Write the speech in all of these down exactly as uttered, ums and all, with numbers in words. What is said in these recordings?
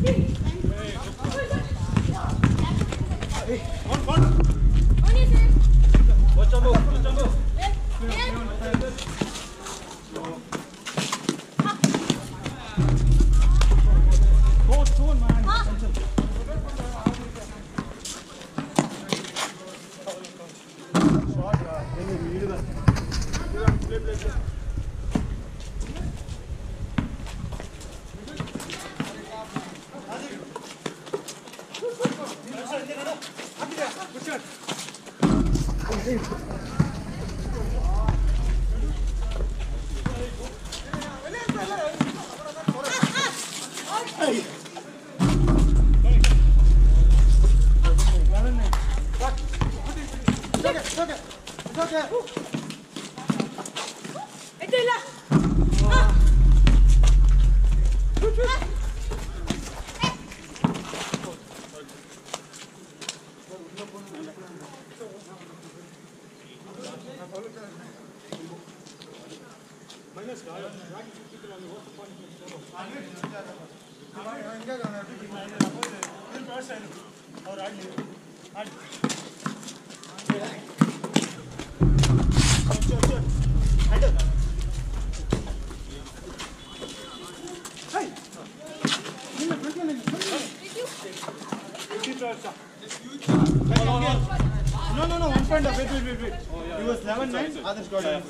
No, no, no, one point up. Wait, wait, wait, wait. Oh, yeah, he was eleven nine, others got it.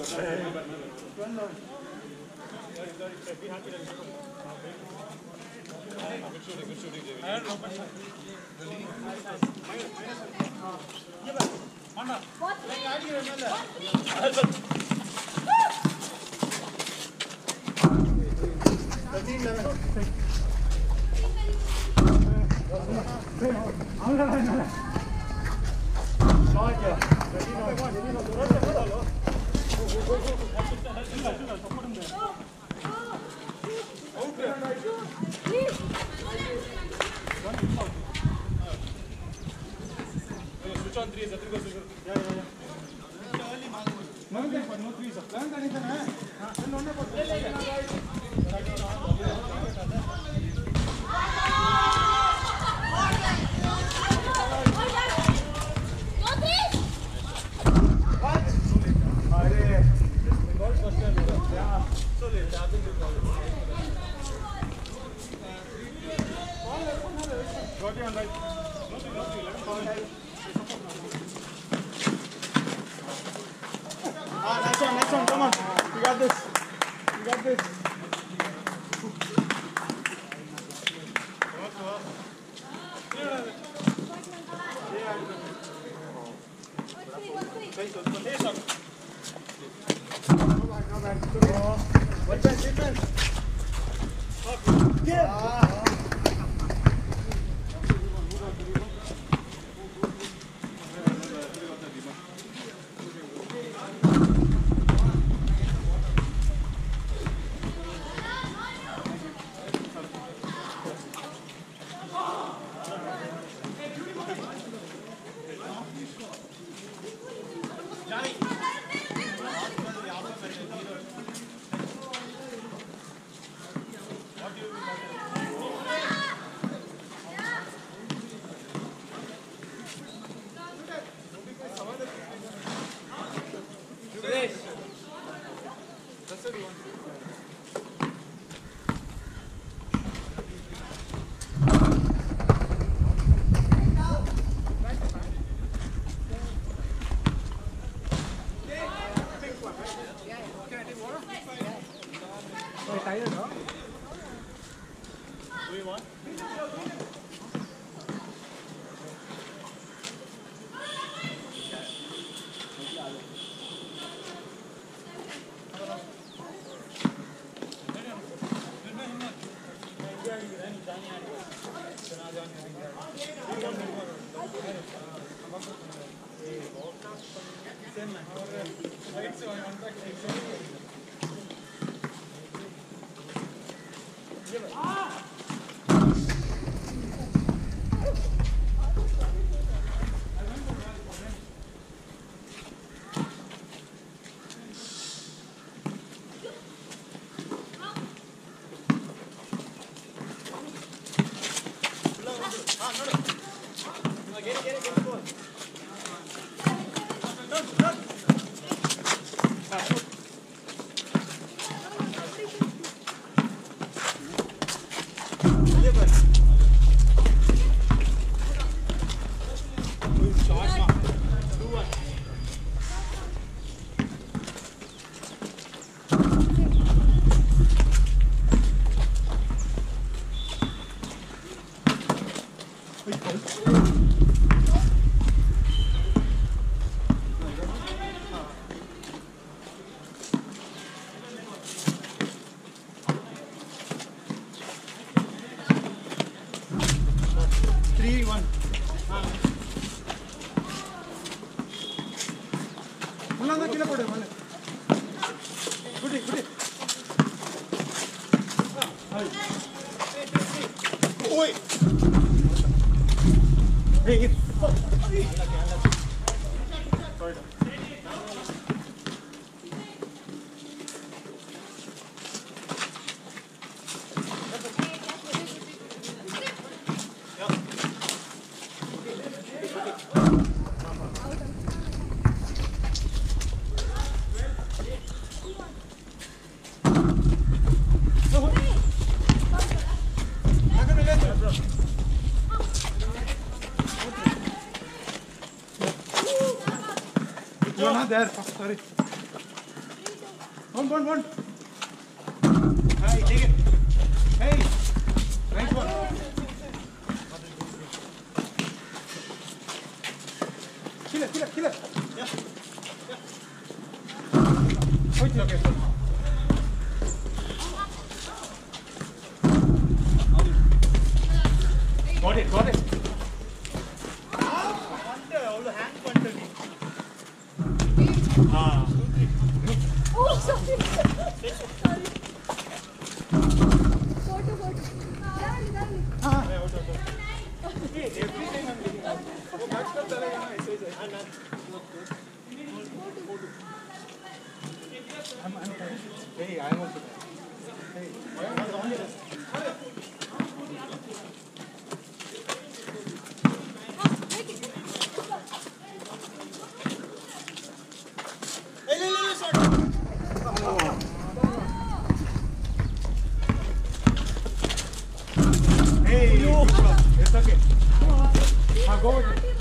Be happy that good shooting, good shooting, David. I don't know, but what? thirteen eleven. Switch on three, Satri goes. Yeah, yeah, yeah. No, no threes. Got you on right. Ah, next one, next one, come on. You got this. You got this. What defense, defense? Yeah. Three, one. Mulanda kila pode mane. Good, good. Oi. Hey, get. Sorry. You're not there. Oh, sorry. One, one, one. Hey, take it. Hey, nice one. Kill it, kill it, kill it. Yeah. Yeah. Okay, okay. Got it, got it. Ah. Oh, sorry. Sorry. Photo, photo. Darling, darling. Ah. Yeah, okay, okay. Hey, every time I'm getting out. वो batch कर चलेगा ना ऐसे ही हाँ ना. I'm I'm fine. Hey, I'm also fine. Hey, I'm on it. Hey, it's okay. I'll go with it.